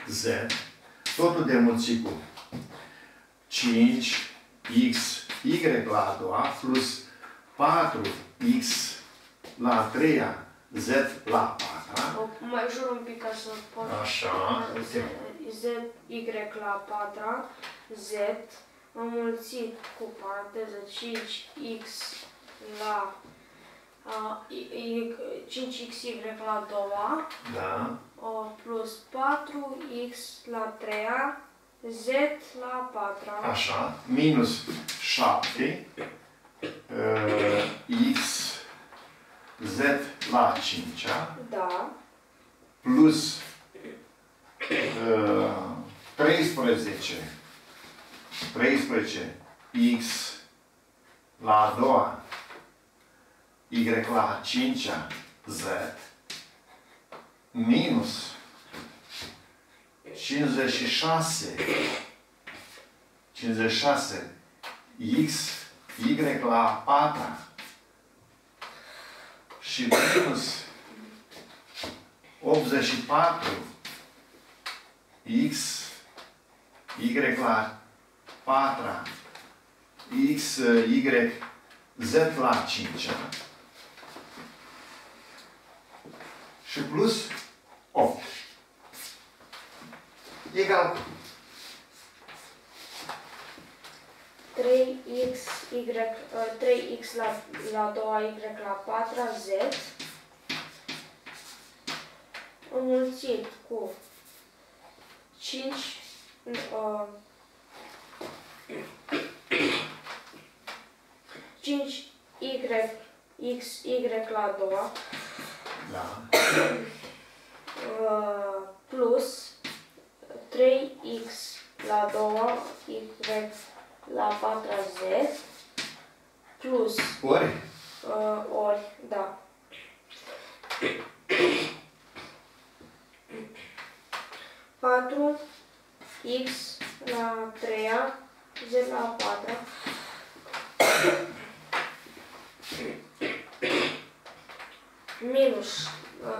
Z, totul de mulțit cu 5x y la a doua plus 4x la a treia z la a patra. Mai jur un pic ca să pot. Așa. Z, y la a patra, z înmulțit cu paranteză 5x la 5xy la a doua, Da. plus 4x la a treia, z la a patra. Așa. Minus 7 x z la a cincea. Da. Plus 13 x la a doua y la a cincea z minus 56 x y la a patra și minus 84 x y la a patra x y z la a cincea și plus 8 egal 3x la a doua y la a patra z înmulțit cu 5 x y la a doua, da. plus 3x la a doua y la a patra z plus Ori? ori, da. Patru x la a treia, z la a patra, minus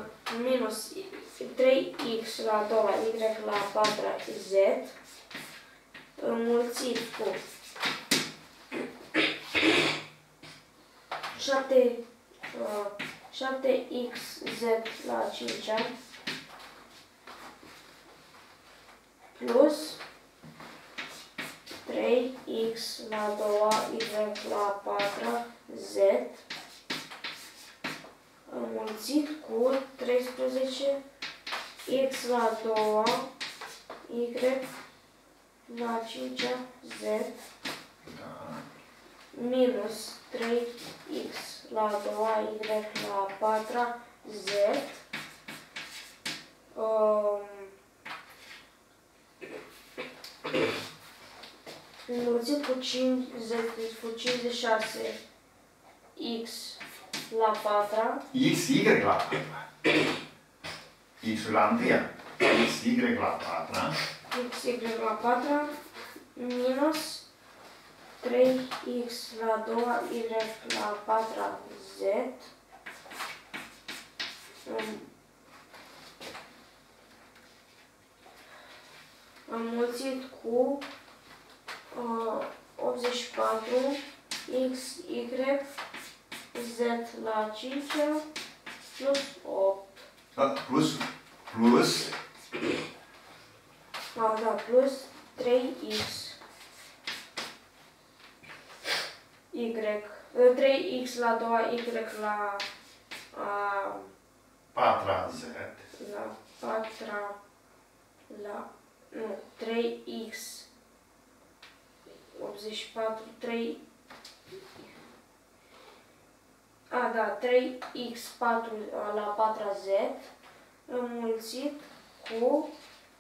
3x la a doua, y la a patra, z, înmulțit cu 7xz la a cincea, plus 3x la a doua, y la a patra, z, înmulțit cu 13 x la a doua, y la a cincea, z, minus 3x la a doua, y la a patra, z, înmulțit cu 56 x la a patra, X, Y la a patra. X la întâia. X, Y la a patra. x, y la a patra, minus 3x la a doua, y la a patra, z, înmulțit cu 84 x, y, z la a cincea, plus 8. Plus Da, plus 3x. 3x la a doua, y la a patra z. la patra, la, nu, 3x, 84, 3, da, 3x4 la patra z, înmulțit cu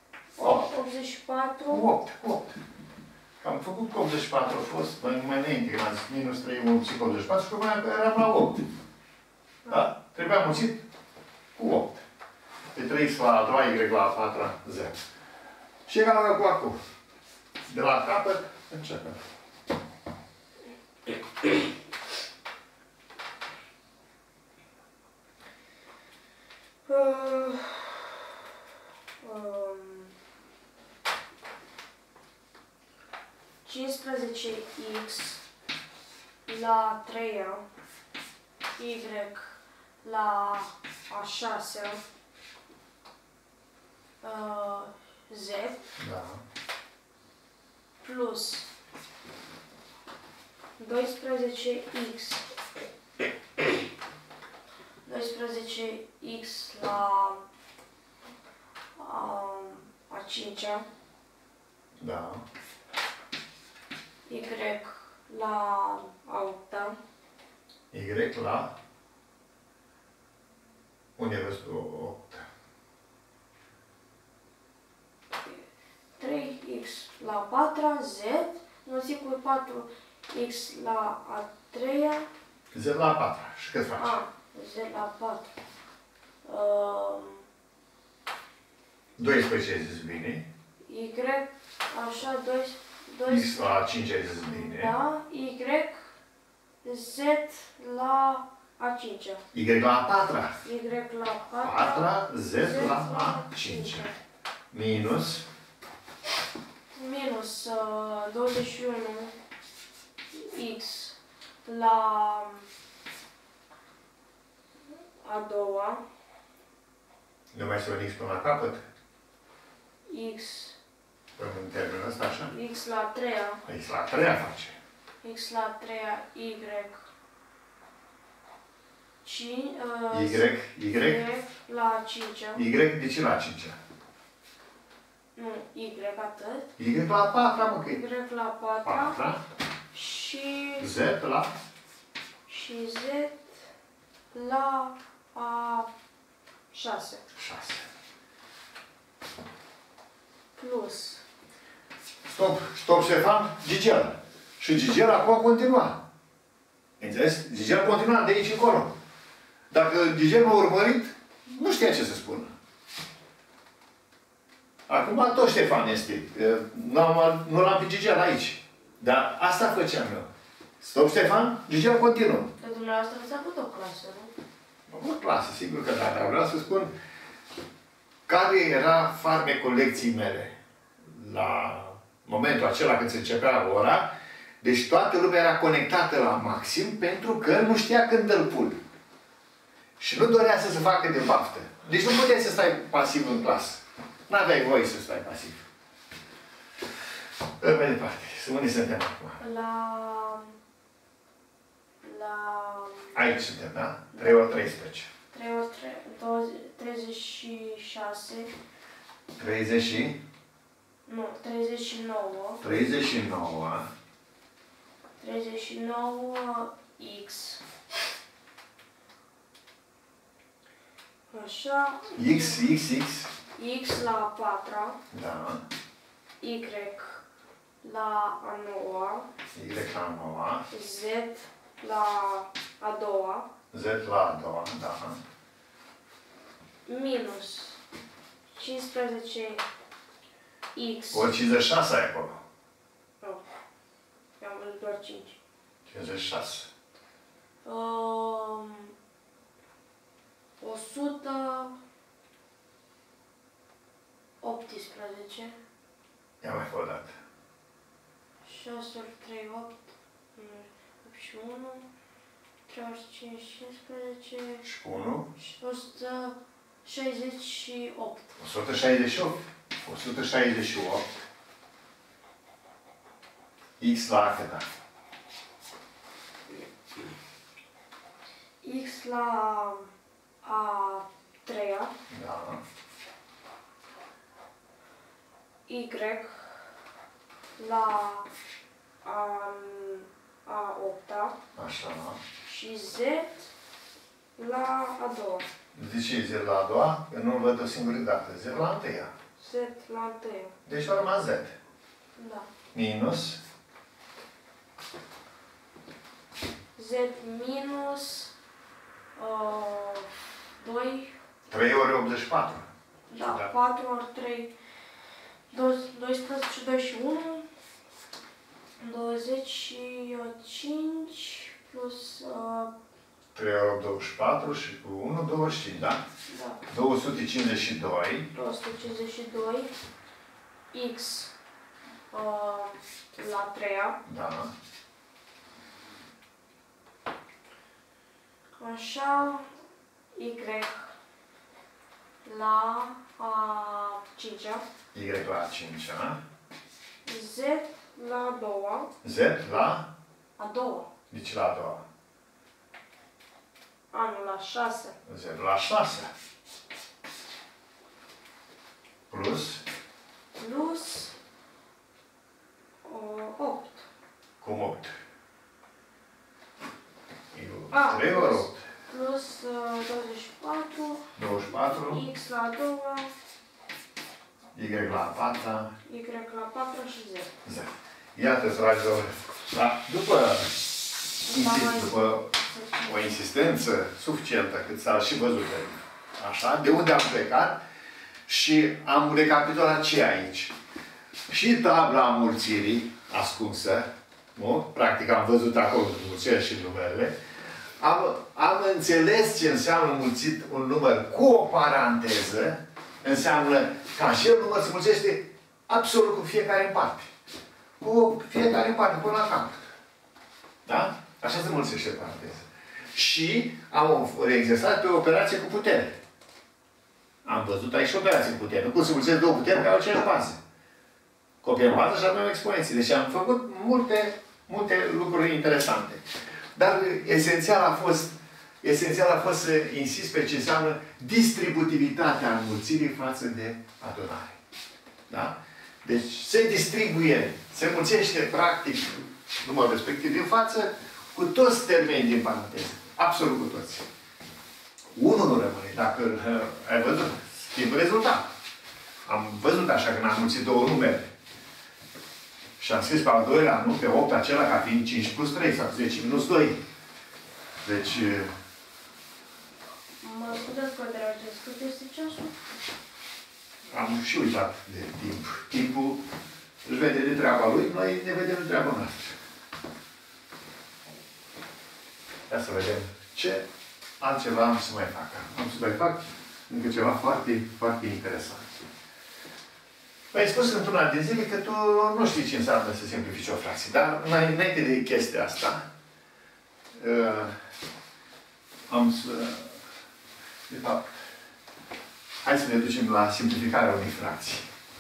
84. 8. Am făcut cu 84, a fost mai înainte, când am zis minus 3 mulțit cu 84 și mai eram la 8. Da? Trebuia mulțit cu 8. Pe 3x la a doua, y la a patra, z. Și egal cu acum. De la capăt, începem. 15x la 3-a, y la a 6-a, z, Da. plus 12x la a 5-a, Da. y la a 8-a, Y la... Unde vezi tu 8? 3x la 4-a, z, înmulțit cu 4x la a 3-a, Z la 4. Și cât faci? z la 4. 12 ai zis bine. Y, așa, 2, X la 5 ai zis bine. da, y, z la a 5-a, Y la 4-a. y la 4-a, 4-a, Z la a 5-a. Minus. minus 21 x la a 2-a, Nu mai să X până la capăt. x, Până în termenul ăsta așa. x la 3-a, X la 3-a face. x la 3-a, y, Y la 5-a, Y de ce la 5-a? nu, y atât, Y la 4-a, mă, că e y la 4-a 4-a. și Z la... z la a 6 6. plus Stop, Ștefan, Gigel. Și Gigel acum continua. Înțeles? Gigel continua de aici încolo. Dacă Gigel m-a urmărit, nu știa ce să spună. Acum tot Ștefan este. Nu l-am pe Gigel aici. Dar asta făceam eu. Stop, Ștefan, Gigel continuă. Dar dumneavoastră ați avut o clasă, nu? Am avut clasă, sigur că da, dar vreau să spun care era farmecul lecției mele la momentul acela când se începea ora. Deci toată lumea era conectată la maxim pentru că nu știa când îl pun. Și nu dorea să se facă de baftă. Deci nu puteai să stai pasiv în clasă. N-aveai voie să stai pasiv. Mai departe. Unde suntem acum? Aici suntem, da? 3 ori 13. 3 ori 36. 30. Nu, 39. 39. 39 x. Așa. X. X la 4-a. Da. Y la a 9-a. Y la 9. Z la a 2-a. Z la a 2, da. Minus 15 x. Ori 56 ai acolo. Nu. Eu am văzut doar 5. 56. 118. Ia mai fă o dată. 6 ori 3, 8. 8 și 1. 3 ori 5, 15. Și cu 1. 168. 168. 168. X la cât? X la a 3-a. Da. Y la a 8-a. Așa. Și Z la a 2-a. Zice Z la a doua, că nu-l văd o singură dată. Z la a întâia. Z la a 3-a. Deci a rămas Z. Da. Minus. Z minus 2. 3 ori 84. Da, 4 ori 3. 12, 2 și 1. 25 plus... 3 ori 24 și cu 1, 25, da? Da. 252. 252. X la 3-a. Da. Așa, Y la a 5-a. Y la a 5-a. Z la a 2-a. Z la? A 2-a. Deci la a 2-a. Anul la 6. Z la 6. Plus? Plus 8. Cum 8? A, 3 ori 8. Plus 24. 24. X la a 2-a. Y la a 4-a. Y la a 4-a și Z. Z. Iată, dragilor, da? După o insistență suficientă, cât s-a și văzut, așa, de unde am plecat și am recapitulat ce aici. Și tabla mulțirii ascunsă, nu? Practic am văzut acolo mulțirea și numerele. Am înțeles ce înseamnă mulțit un număr cu o paranteză. Înseamnă că acel număr se mulțește absolut cu fiecare în parte. Cu fiecare în parte, până la capăt. Da? Așa se mulțește paranteză. Și am exersat pe o operație cu putere. Am văzut aici operație cu putere. Nu cum se mulțesc două puteri care au aceeași bază. Copiem bază și avem exponenții. Deci am făcut multe lucruri interesante. Dar esențial a fost să insist pe ce înseamnă distributivitatea înmulțirii față de adunare. Da? Deci se distribuie, se mulțește practic numărul respectiv din față cu toți termenii din paranteză. Absolut cu toți. Unul nu rămâne. Dacă ai văzut, schimbă rezultat. Am văzut așa când am mulțit două numere. Și am scris pe al doilea, nu? Pe 8 acela ca fiind 5 plus 3 sau 10 minus 2. Deci... Mă puteți contra ce cât este ceasul? Am și uitat de timp. Timpul își vede de treaba lui, noi ne vedem de treaba noastră. Ia să vedem ce altceva am să mai fac. Am să mai fac încă ceva foarte, foarte interesant. Mi-ai spus într-una din zile că tu nu știi ce înseamnă să simplifici o fracție. Dar înainte de chestia asta, am să... De fapt, hai să ne ducem la simplificarea unei fracții.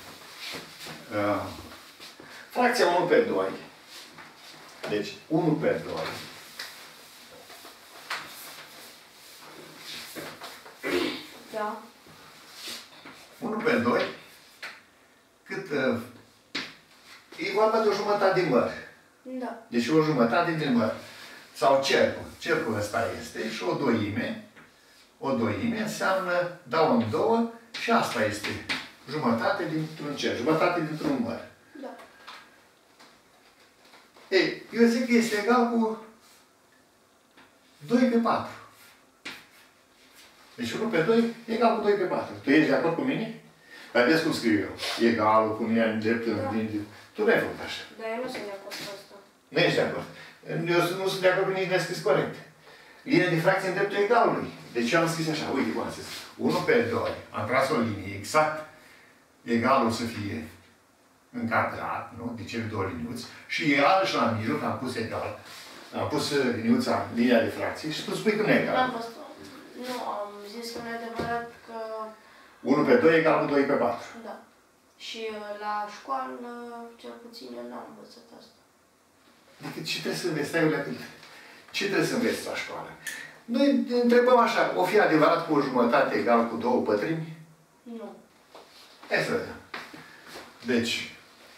Fracția 1 pe 2. Deci, 1 pe 2. Da. 1 pe 2. Cât... e vorba de o jumătate din măr. Da. Deci o jumătate din măr. Sau cercul. Cercul ăsta este și o doime. O doime înseamnă, dau în două și asta este jumătate dintr-un cer, jumătate dintr-un măr. Da. Ei, eu zic că este egal cu 2 pe 4. Deci 1 pe 2 e egal cu 2 pe 4. Tu ești de acord cu mine? Dar vezi cum scriu eu. Egalul cu mine în drept, Da. Tu nu ai făcut așa. Dar eu nu sunt de acord cu asta. Nu ești de acord. Eu nu sunt de acord cu nici de scris corect. Linia de fracție în dreptul egalului. Deci eu am scris așa, uite cum am scris. 1 pe 2. Am tras o linie exact egalul să fie încadrat, nu? De cele două liniuți. Și egal și la mijloc am pus egal. Am pus liniuța, linia de fracție și tu spui că nu e egal. N-am fost... Nu, am zis că nu e adevărat că... 1 pe 2 egal cu 2 pe 4. Da. Și la școală, cel puțin, eu n-am învățat asta. Adică ce trebuie să înveți? Stai o leacă. Ce trebuie să înveți la școală? Noi întrebăm așa, o fi adevărat cu o jumătate egal cu 2 pătrimi? Nu. Hai să vedem. Deci,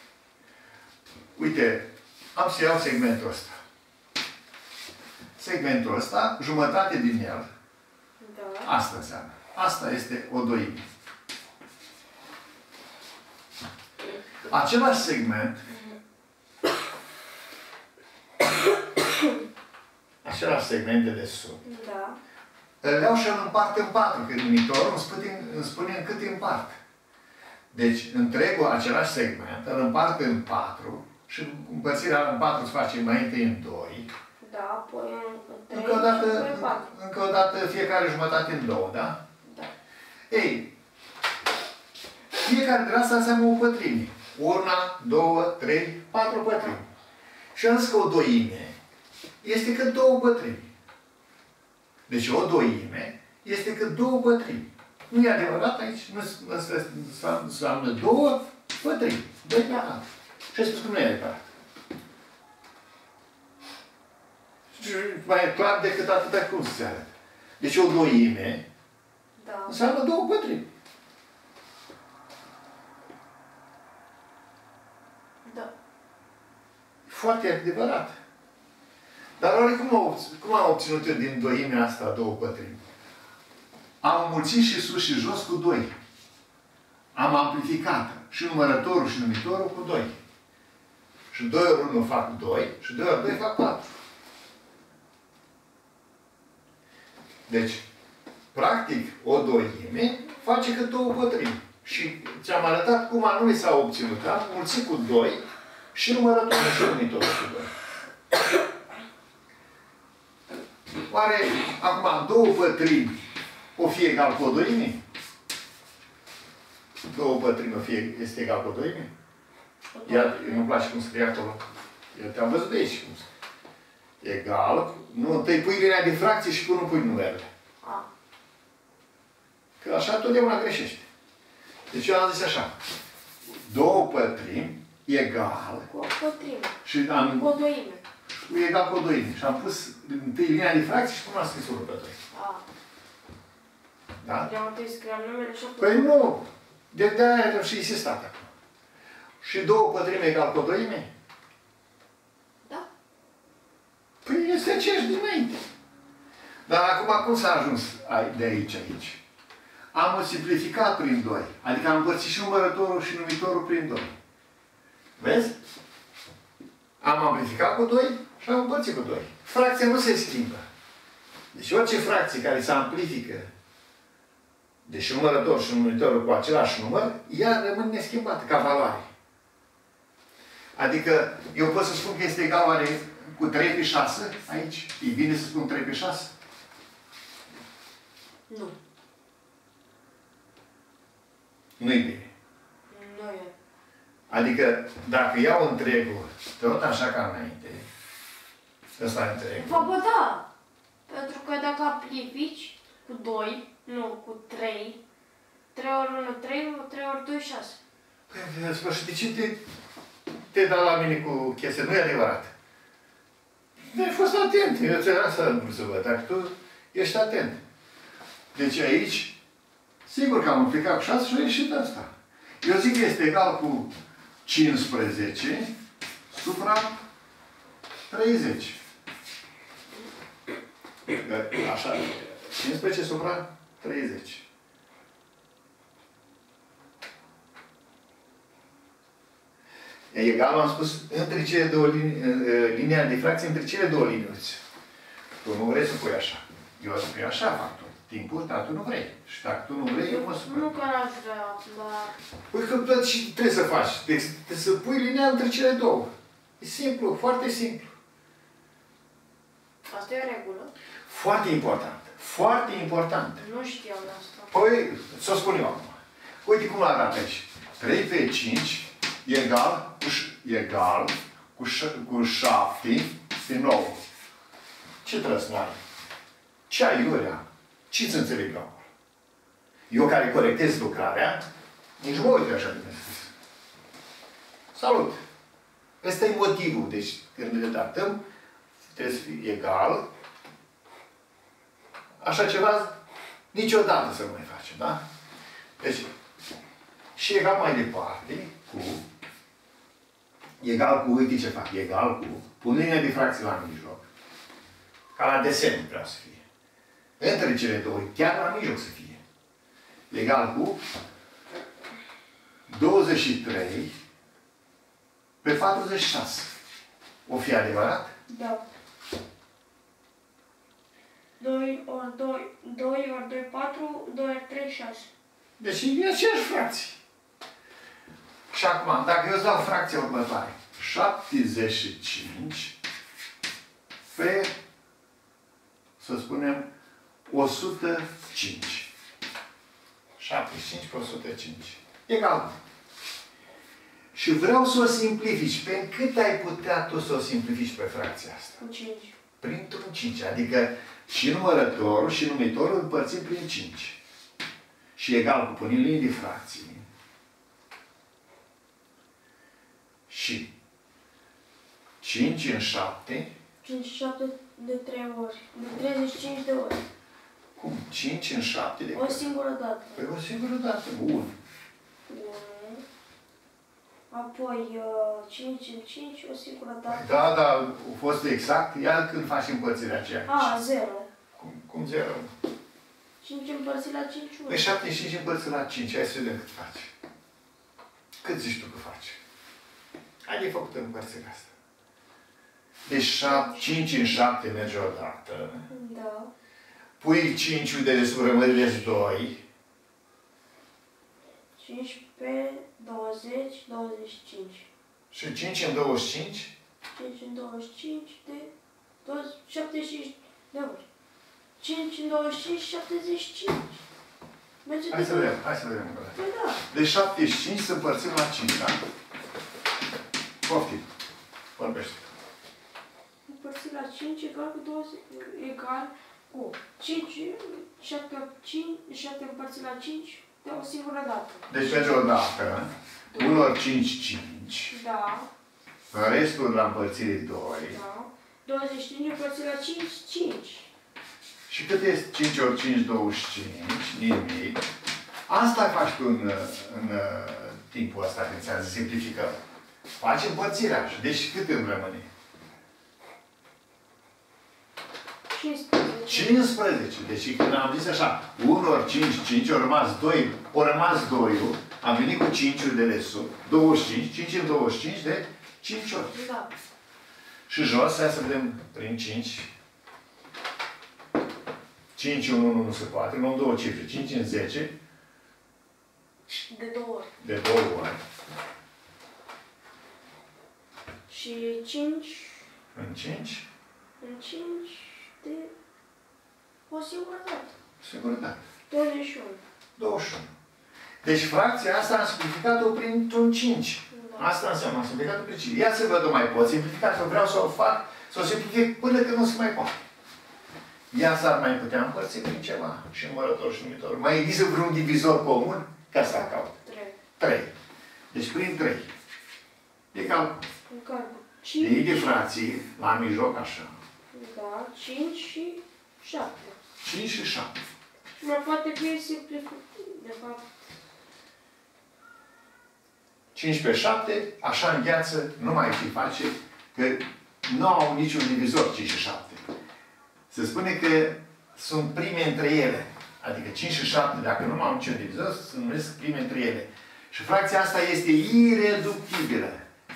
uite, am să iau segmentul ăsta. Segmentul ăsta, jumătate din el, Da. asta înseamnă. Asta este o doime. Același segment, același segment de desubt, Da. îl iau și îl împart în 4, că limitorul îmi spune în cât împart. Deci, întregul același segment, îl împart în 4 și împărțirea în 4 se face înainte în 2. Da, apoi în 3 Încă o dată fiecare jumătate în 2, da? Da. Ei, fiecare din asta înseamnă o pătrime. 1, 2, 3, 4 pătrimi. Și am zis că o doime este cât 2 pătrimi. Deci o doime este cât 2 pătrimi. Nu e adevărat aici? Nu înseamnă 2 pătrimi. 2 pe an. Și a spus că nu e adevărat. Și mai e clar decât atâta cum se arată. Deci o doime înseamnă 2 pătrimi. Da. Foarte adevărat. Dar oare cum am obținut eu din doimea asta 2 pătrimi? Am înmulțit și sus și jos cu 2. Am amplificat și numărătorul și numitorul cu 2. Și 2 ori 1 fac 2 și 2 ori 2 fac 4. Deci, practic, o doime face cât 2 pătrimi. Și ți-am arătat cum anume s-a obținut. Am mulțit cu 2 și numărătorul și numitorul cu 2. Oare, acum, 2 pătrimi o fi egal cu o doime? 2 pătrimi este egal cu o doime? Iar, nu-mi place cum scrie acolo. Eu te-am văzut de aici cum scrie. Egal, nu, întâi pui linia de fracție și nu pui numerele. Că așa totdeauna greșește. Deci eu am zis așa. 2 pătrimi egal. Cu o pătrime. Și am... Cu o doime. Egal cu o doime. Și am pus întâi linia de fracție și până am scris 1 pe 2. Da? Eu întâi scriam numele și Păi nu. De-aia am și insistat acum. Și 2 pătrimi egal cu o doime? Da. Păi este aceeași dinainte. Dar acum cum s-a ajuns de aici? Am multiplicat prin 2. Adică am împărțit și numărătorul și numitorul prin 2. Vezi? Am amplificat cu 2 și am împărțit cu 2. Fracția nu se schimbă. Deci orice fracție care se amplifică, deși numărătorul și numitorul cu același număr, ea rămâne neschimbată ca valoare. Adică eu pot să spun că este egal oare cu 3 pe 6 aici? E bine să spun 3 pe 6? Nu. Nu-i bine. Nu e. Adică, dacă iau întregul, tot așa ca înainte, ăsta e întreg. Bă, da. Pentru că dacă amplifici cu 2, nu, cu 3, 3 ori 1, 3, 3 ori 2, 6. Păi, sfârșit, de ce te dai la mine cu chestia? Nu e adevărat. Nu ai fost atent. Eu ți-am asta nu să văd. Dacă tu ești atent. Deci aici, sigur că am aplicat cu 6 și a ieșit asta. Eu zic că este egal cu 15 supra 30. Așa. 15 supra 30. E egal, am spus, între cele două linia de fracție, între cele două liniuți. Tu nu vrei să pui așa. Eu spun așa fac tu. Timpul, dar tu nu vrei. Și dacă tu nu vrei, eu mă spun. Nu că n-aș vrea, dar... Păi că tot și trebuie să faci. Trebuie să pui linia între cele două. E simplu, foarte simplu. Asta e o regulă? Foarte important. Foarte important. Nu știam de asta. Păi, să o spun eu acum. Uite cum arată aici. 3 pe 5 egal cu 7 pe 9. Ce trebuie să ai? Ce ai, Iurea? Ce să înțeleg acolo? Eu care corectez lucrarea, nici mă uit așa de sus. Salut! Ăsta e motivul. Deci, când redactăm, trebuie să fie egal. Așa ceva, niciodată să nu mai facem, da? Deci, și egal mai departe cu, egal cu, uite ce fac, egal cu, pun linia de fracție la mijloc. Ca la desen vreau să fie. Între cele două, chiar la mijloc să fie. Egal cu 23 pe 46. O fi adevărat? Da. 2 ori 2, 4, 2 ori 3, 6. Deci e aceeași fracție. Și acum, dacă eu îți dau fracția următoare, 75 pe, să spunem, 105. 75 pe 105. Egal. Și vreau să o simplifici. Pe cât ai putea tu să o simplifici pe fracția asta? Cu 5. Printr-un 5. Adică și numărătorul și numitorul împărțim prin 5. Și egal cu punem linii de fracții. Și 5 în 7. 5 și 7 de 3 ori. De 35 de ori. Cum? 5 în 7 de O singură dată. Păi o singură dată. Bun. 1. Apoi 5 în 5, o singură dată. Da, da, a fost exact. Ia când faci împărțirea aceea. A, 0. Cum 0? 5 împărțit la 5 ori. Păi 75 împărțit la 5. Hai să vedem cât faci. Cât zici tu că faci? Hai de făcut împărțirea asta. Deci 5 în 7 merge o dată. Da. Pui 5 de desubt, rămâne 2. 15, 20, 25. Și 5 în 25? 5 în 25 de 75 de ori. 5 în 25, 75. Merge Hai să vedem, hai să vedem. Păi da. Deci 75 să împărțim la 5, da? Poftim. Vorbește. Împărțit la 5 egal cu 20, egal cu 5, 7 împărțit la 5 de o singură dată. Deci merge o dată. 1 ori 5, 5. Da. Restul la împărțire 2. Da. 25 împărțit la 5, 5. Și cât este 5 ori 5, 25? Nimic. Asta faci tu în timpul ăsta când ți-am zis simplificăm. Faci împărțirea. Deci cât îmi rămâne? 15. 15. Deci când am zis așa, 1 ori 5, 5, au rămas 2, au rămas 2, am venit cu 5-ul de desubt, 25, 5 în 25 de 5 ori. Da. Și jos, hai să vedem prin 5. 5 în 1 nu se poate, luăm două cifre. 5 în 10. De 2 ori. De 2 ori. Și 5 În 5. în 5 de o singură dată. Sigur, da. 21. 21. Deci fracția asta am simplificat-o printr-un 5. Da. Asta înseamnă am simplificat-o prin 5. Ia să văd, mai pot simplifica, că vreau să o fac, să o simplific până când nu se mai poate. Ea s-ar mai putea împărți prin ceva. Și numărător și numitor. Mai există vreun divizor comun? Ca asta caut. 3. 3. Deci prin 3. Egal. Egal cu Linii 5. de frații, la mijloc, așa. Da. 5 și 7. 5 și 7. Și mai poate fi simplificat. De fapt. 5 pe 7, așa în gheață, nu mai fi face, că nu au niciun divizor 5 și 7. Se spune că sunt prime între ele. Adică 5 și 7, dacă nu au niciun divizor, se numesc prime între ele. Și fracția asta este ireductibilă.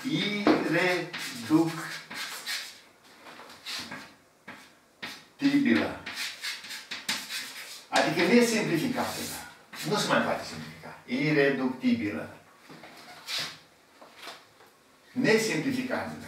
Ireductibilă. Adică nesimplificabilă. Nu se mai poate simplifica. Ireductibilă. Nesimplificabilă.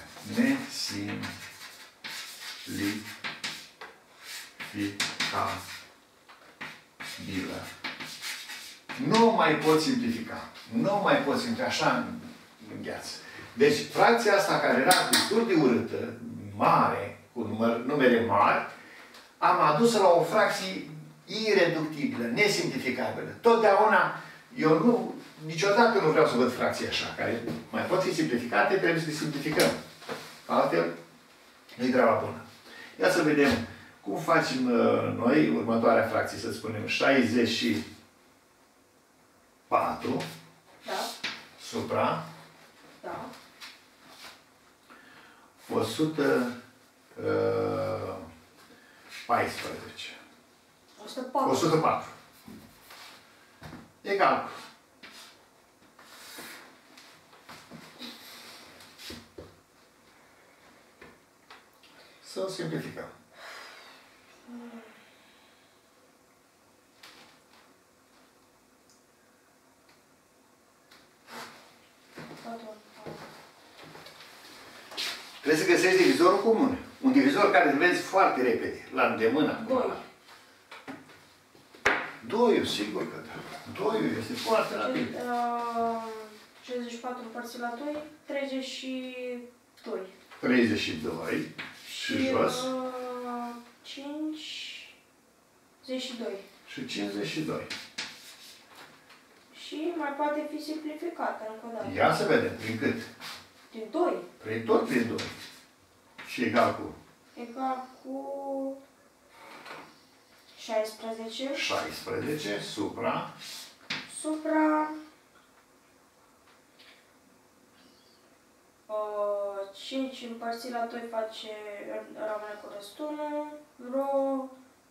Nesimplificabilă. Nu mai pot simplifica. Nu mai pot simplifica. Așa în gheață. Deci, fracția asta care era destul de urâtă, mare, cu numere mari, am adus la o fracție ireductibilă, nesimplificabilă. Totdeauna, eu nu, niciodată nu vreau să văd fracții așa, care mai pot fi simplificate, trebuie să le simplificăm. Altfel, nu-i treaba bună. Ia să vedem cum facem noi următoarea fracție, să spunem 64 Da. supra Da. 114. 104. 104. Egal. Să o simplificăm. Trebuie să găsești divizorul comun. Un divizor care îl vezi foarte repede, la îndemână. 2. 2, sigur că da. 2 este foarte rapid. 64 împărțit la 2, 32. 32. Și jos? 52. Și 52. Și mai poate fi simplificată încă o dată. Ia să vedem, prin cât? Din 2. Prin tot prin 2. Și egal cu? Egal cu 16. 16 supra? Supra 5 împărțit la 2 face, rămâne cu restul, vreo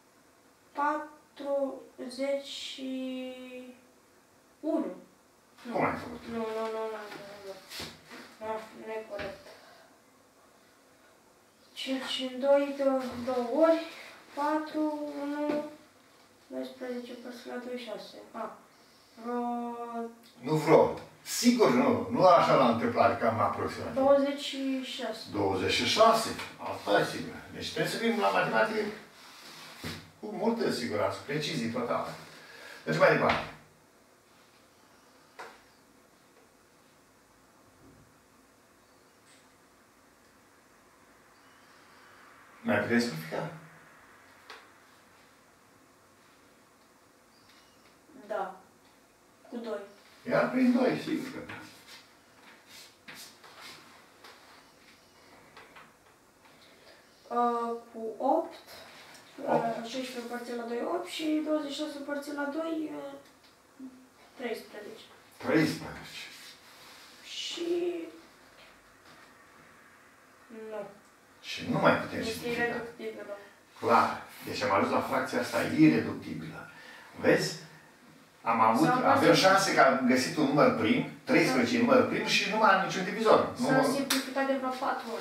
41. Cum ai făcut? Nu, nu e corect. 5 în 2 de 2 ori, 4, 1, 12 împărțit la 2, 6. Nu vreo. Sigur nu. Nu așa la întâmplare, cam aproximativ. 26. 26. Asta e sigur. Deci trebuie să fim la matematică cu multă siguranță, precizii totale. Deci mai departe. Mai puteți simplifica? Da. Cu 2. Iar prin 2, sigur că da. Cu 8, 16 împărțit la 2, 8 și 26 împărțit la 2, 13. 13. Și... nu. Și nu mai putem Este simplifica. ireductibilă. Clar. Deci am ajuns la fracția asta ireductibilă. Vezi? Avem șanse că am găsit un număr prim, 13 număr prim și nu mai am niciun divizor. S-a simplificat de vreo 4 ori.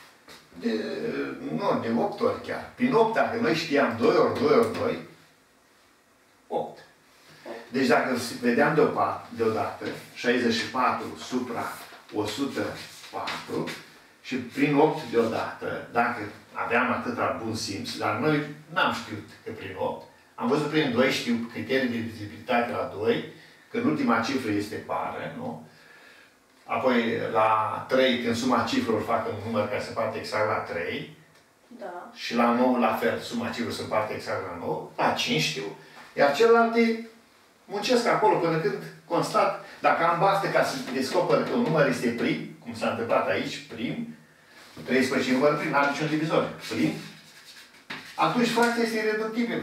Nu, de 8 ori chiar. Prin 8, dacă noi știam 2 ori 2 ori 2, 8. Deci dacă vedeam deodată 64 supra 104 și prin 8 deodată, dacă aveam atâta bun simț, dar noi n-am știut că prin 8, am văzut prin 2, știu criterii de divizibilitate la 2, că în ultima cifră este pară, nu? Apoi la 3, când suma cifrelor fac un număr care se împarte exact la 3. Da. Și la 9 la fel, suma cifrelor se împarte exact la 9. La 5 știu. Iar celelalte muncesc acolo până când constat, dacă am baftă ca să descoper că un număr este prim, cum s-a întâmplat aici, prim, 13 număr prim, n-are niciun divizor, prim, atunci fracția este ireductibilă.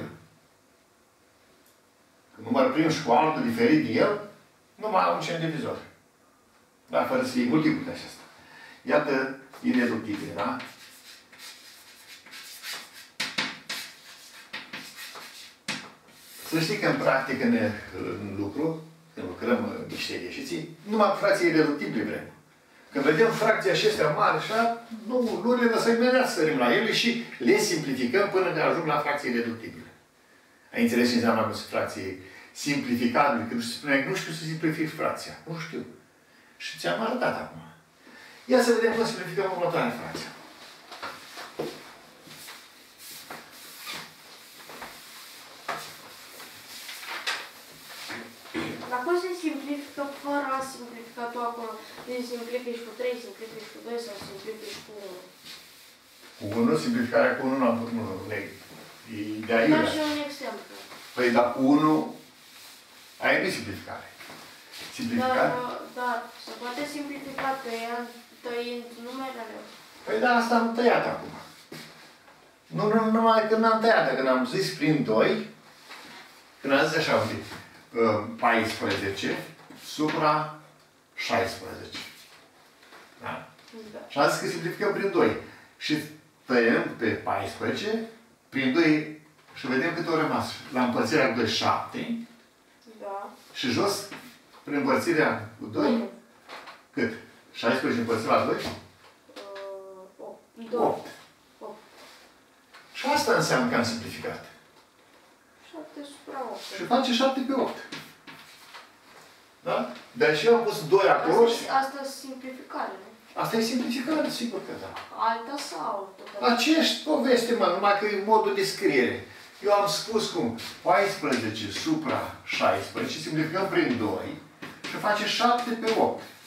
Când număr prim și cu altul diferit de el, nu mai au niciun divizor. Dar fără să fie multiplu de acesta. Iată, ireductibil, da? Să știi că în practică, în lucru, când lucrăm niște ieșiții, numai fracții ireductibile vrem. Când vedem fracții acestea mari, așa, nu le lăsăm imediat să sărim la ele și le simplificăm până ne ajung la fracții ireductibile. Ai înțeles ce înseamnă fracții simplificabile? Că nu știu să simplific fracția. Nu știu. Și ți-am arătat acum. Ia să vedem cum simplificăm următoarea fracție. Dar cum se simplifică fără a simplifica tu acolo? Deci simplifici cu 3, simplifici cu 2 sau simplifici cu 1? Cu 1, simplificarea cu 1 nu am putut, nu, e de aici. Dar și un exemplu. Păi, dar cu 1, aia nu e simplificare. Simplificare? Dar se poate simplifica tăind numerele. Păi da, asta am tăiat acum. Nu, numai când am tăiat, când am zis prin 2, când am zis așa, uite, 14 supra 16. Da? Da. Și am zis că simplificăm prin 2. Și tăiem pe 14, prin 2 și vedem cât au rămas. La împărțirea cu 2, 7. Da. Și jos, prin împărțirea cu 2, cât? 16 împărțit la 2? 8. Și asta înseamnă că am simplificat. 7 supra 8. Și face 7 pe 8. Da? Dar și eu am pus 2 acolo și... Asta e simplificare, nu? Asta e simplificare, sigur că da. Alta sau alta? Aceeași poveste, mă, numai că e modul de scriere. Eu am spus cum 14 supra 16, simplificăm prin 2 și face 7 pe 8.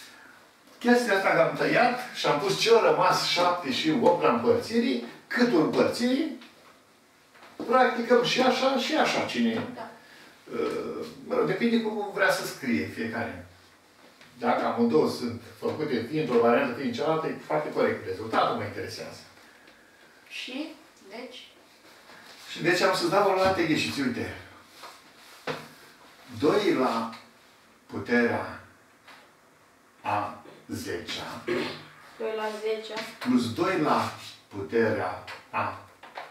chestia asta că am tăiat și am pus ce-a rămas 7 și 8 la împărțirii, câtul împărțirii, practicăm și așa, și așa. Cine... Da. Mă rog, depinde cum vrea să scrie fiecare. Dacă amândouă sunt făcute fie într-o variantă, fie în cealaltă, e foarte corect. Rezultatul mă interesează. Și? Deci? Și deci am să-ți dau o luată gheșiți. Uite. 2 la puterea a 10-a 2 la 10. plus 2 la puterea a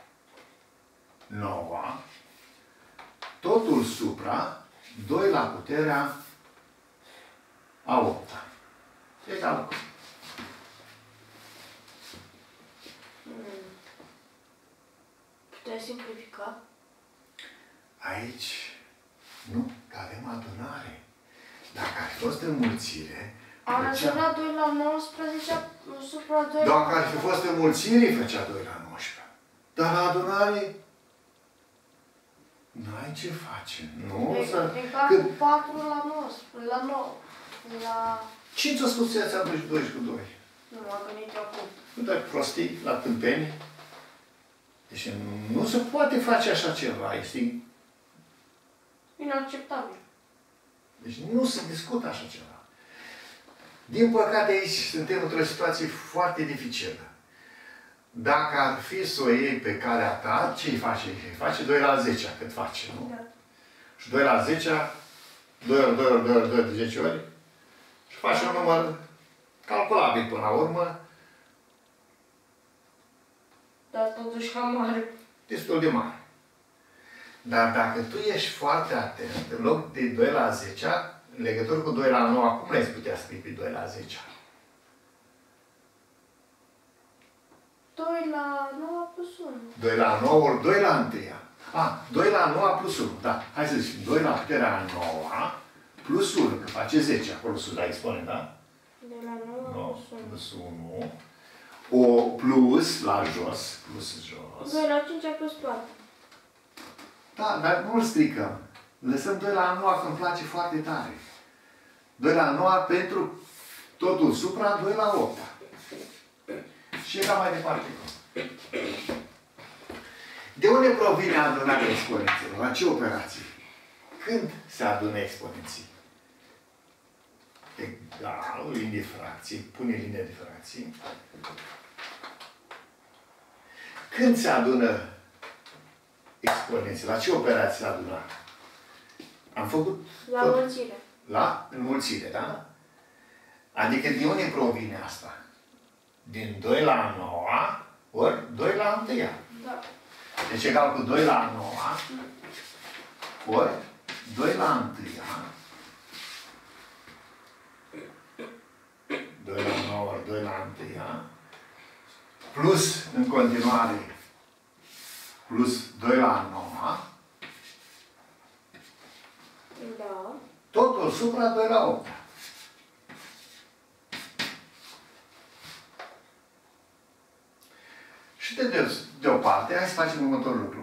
9-a, totul supra 2 la puterea a 8-a. Egal cu. Putem simplifica? Aici, nu, că avem adunare. Dacă ar fi fost înmulțire, Am adunat 2 la 19 supra 2 la... dacă ar fi fost înmulțire, făcea 2 la 19. Dar la adunare, n-ai ce face. Nu o să... Egal cu 4 la 19, la 9, la... Cine ți-a spus să ți aduci 2 cu 2? Nu m-am gândit eu acum. Nu dai prostii la tâmpeni? Deci nu se poate face așa ceva. Este... Inacceptabil. Deci nu se discută așa ceva. Din păcate aici suntem într-o situație foarte dificilă. Dacă ar fi să o iei pe calea ta, ce îi face? Îi face 2 la 10 cât face, nu? Da. Și 2 la 10, 2 ori 2 ori 2 ori 2 de 10 ori, și face un număr calculabil până la urmă, Dar totuși cam mare. destul de mare. Dar dacă tu ești foarte atent, în loc de 2 la 10, în legătură cu 2 la 9, cum le-ai putea scrie pe 2 la 10? 2 la 9 plus 1. 2 la 9 ori 2 la 1. 2 la 9 plus 1. Da, hai să zicem. 2 la puterea 9 plus 1, că face 10 acolo sus la exponent, da? 2 la 9 9 plus 1. plus 1. O plus la jos, plus jos. 2 la 5 plus 4. Da, dar nu-l stricăm. Lăsăm 2 la 9, că îmi place foarte tare. 2 la 9 pentru totul supra 2 la 8. Și era mai departe. De unde provine adunarea exponențelor? La ce operații? Când se adună exponenții? Egal, linii de fracții, pune linia de fracții. Când se adună exponenții? La ce operații se adună? Am făcut... La înmulțire. La înmulțire, da? Adică de unde provine asta? Din 2 la 9 ori 2 la 1. Da. Deci egal cu 2 la 9 ori 2 la 1. 2 la 9 ori 2 la 1. Plus, în continuare, plus 2 la 9. Da. Totul supra 2 la 8. Și de o parte, hai să facem următorul lucru.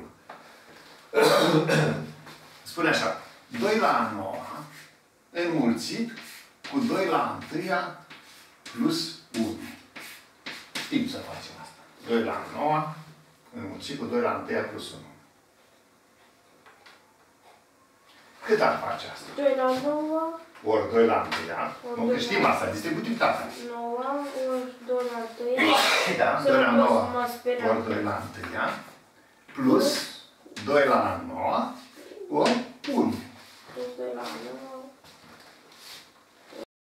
Spune așa, 2 la 9 înmulțit cu 2 la 1 plus 1. Știm să facem asta. 2 la 9 înmulțit cu 2 la 1 plus 1. Cât ar face asta? 2 la 9 ori 2 la 1. Nu, că știm asta, distributivitatea. 9 ori 2 la 1. Da, 2 la 9 ori 2 la 1. Plus